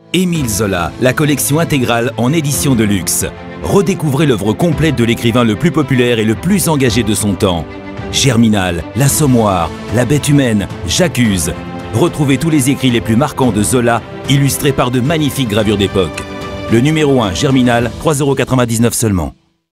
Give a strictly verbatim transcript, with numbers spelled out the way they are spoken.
Émile Zola, la collection intégrale en édition de luxe. Redécouvrez l'œuvre complète de l'écrivain le plus populaire et le plus engagé de son temps. Germinal, L'Assommoir, La Bête humaine, J'accuse. Retrouvez tous les écrits les plus marquants de Zola, illustrés par de magnifiques gravures d'époque. Le numéro un, Germinal, trois euros quatre-vingt-dix-neuf seulement.